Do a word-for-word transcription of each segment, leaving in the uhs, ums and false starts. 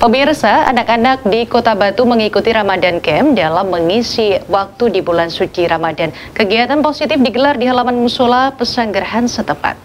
Pemirsa, anak-anak di Kota Batu mengikuti Ramadan Camp dalam mengisi waktu di bulan suci Ramadan. Kegiatan positif digelar di halaman musola Pesanggerahan setempat.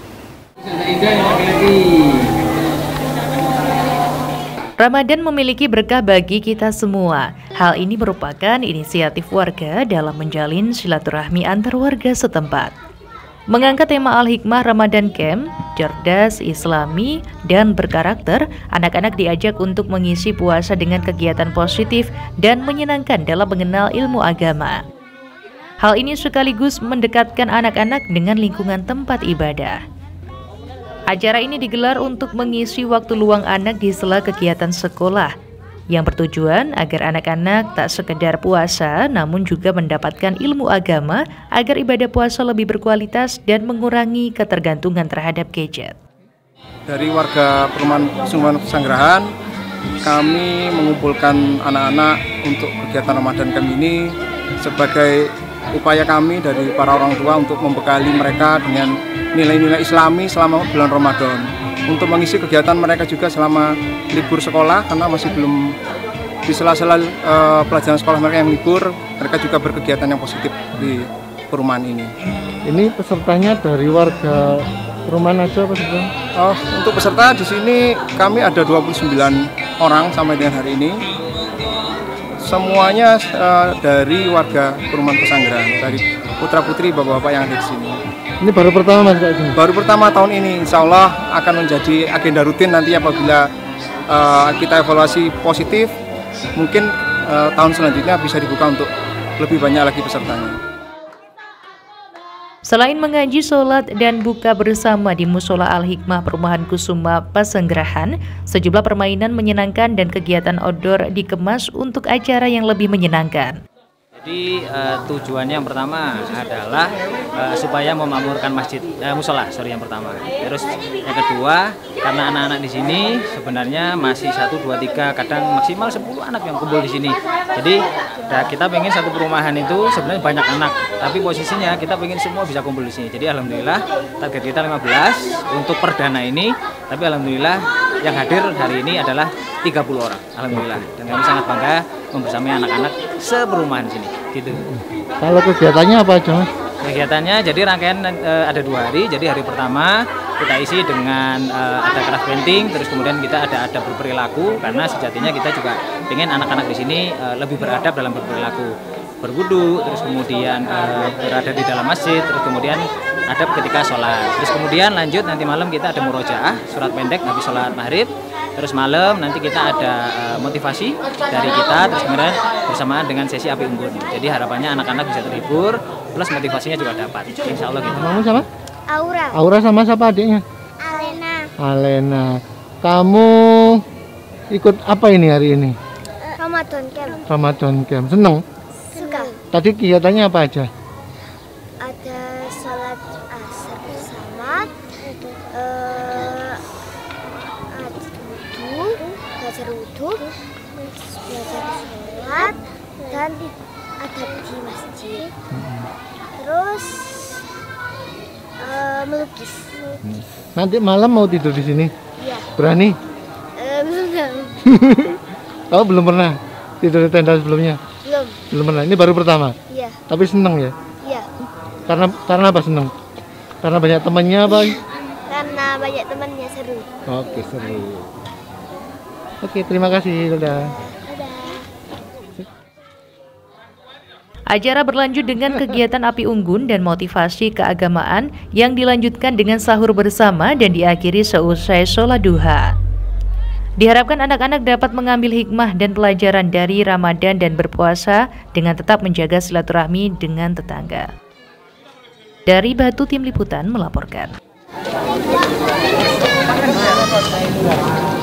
Ramadan memiliki berkah bagi kita semua. Hal ini merupakan inisiatif warga dalam menjalin silaturahmi antar warga setempat. Mengangkat tema Al-Hikmah Ramadan Camp, cerdas, islami, dan berkarakter, anak-anak diajak untuk mengisi puasa dengan kegiatan positif dan menyenangkan dalam mengenal ilmu agama. Hal ini sekaligus mendekatkan anak-anak dengan lingkungan tempat ibadah. Acara ini digelar untuk mengisi waktu luang anak di sela kegiatan sekolah, yang bertujuan agar anak-anak tak sekedar puasa, namun juga mendapatkan ilmu agama agar ibadah puasa lebih berkualitas dan mengurangi ketergantungan terhadap gadget. Dari warga perumahan Sungguhan Pesanggerahan, kami mengumpulkan anak-anak untuk kegiatan Ramadan Camp ini sebagai upaya kami dari para orang tua untuk membekali mereka dengan nilai-nilai Islami selama bulan Ramadan. Untuk mengisi kegiatan mereka juga selama libur sekolah, karena masih belum di sela-sela uh, pelajaran sekolah mereka yang libur, mereka juga berkegiatan yang positif di perumahan ini. Ini pesertanya dari warga perumahan aja apa sebenarnya? Oh, untuk peserta di sini kami ada dua puluh sembilan orang sampai dengan hari ini. Semuanya uh, dari warga perumahan Pesanggerahan, dari putra-putri bapak-bapak yang ada di sini. Ini baru pertama Mas Kak? Baru pertama tahun ini, insya Allah akan menjadi agenda rutin nanti apabila uh, kita evaluasi positif, mungkin uh, tahun selanjutnya bisa dibuka untuk lebih banyak lagi pesertanya. Selain mengaji, sholat, dan buka bersama di Musola Al-Hikmah Perumahan Kusuma Pesanggerahan, sejumlah permainan menyenangkan dan kegiatan outdoor dikemas untuk acara yang lebih menyenangkan. Jadi uh, tujuannya yang pertama adalah uh, supaya memakmurkan masjid, uh, musola, sorry yang pertama. Terus yang kedua, karena anak-anak di sini sebenarnya masih satu, dua, tiga, kadang maksimal sepuluh anak yang kumpul di sini. Jadi nah, kita pengen satu perumahan itu sebenarnya banyak anak, tapi posisinya kita pengen semua bisa kumpul di sini. Jadi alhamdulillah target kita lima belas untuk perdana ini, tapi alhamdulillah yang hadir hari ini adalah tiga puluh orang, alhamdulillah. Dan kami sangat bangga membersamai anak-anak seperumahan sini, gitu. Kalau kegiatannya apa aja, Mas? Kegiatannya jadi rangkaian e, ada dua hari. Jadi hari pertama kita isi dengan e, ada craft painting, terus kemudian kita ada ada berperilaku, karena sejatinya kita juga pengen anak-anak di sini e, lebih beradab dalam berperilaku, berwudu, terus kemudian e, berada di dalam masjid, terus kemudian adab ketika sholat. Terus kemudian lanjut nanti malam kita ada murojaah, surat pendek habis sholat maghrib. Terus malam nanti kita ada uh, motivasi dari kita, terus kemudian bersamaan dengan sesi api unggun. Jadi harapannya anak-anak bisa terhibur, plus motivasinya juga dapat. Insya Allah gitu. Kamu sama? Aura. Aura sama siapa adiknya? Alena. Alena. Kamu ikut apa ini hari ini? Ramadan Camp. Ramadan Camp. Seneng? Suka. Tadi kegiatannya apa aja? Ada sholat asar bersama, uh, wudhu, belajar wudhu, belajar sholat, dan ada di masjid. Terus uh, melukis. Nanti malam mau tidur di sini? Iya. Berani? Uh, belum. Kamu belum pernah tidur di tenda sebelumnya? Belum. Belum pernah. Ini baru pertama. Iya. Tapi seneng ya? Iya. Karena karena apa seneng? Karena banyak temannya apa? Karena banyak temannya, seru. Oke, seru. Oke, terima kasih. Dadah. Acara berlanjut dengan kegiatan api unggun dan motivasi keagamaan yang dilanjutkan dengan sahur bersama dan diakhiri seusai sholat duha. Diharapkan anak-anak dapat mengambil hikmah dan pelajaran dari Ramadan dan berpuasa dengan tetap menjaga silaturahmi dengan tetangga. Dari Batu, Tim Liputan melaporkan.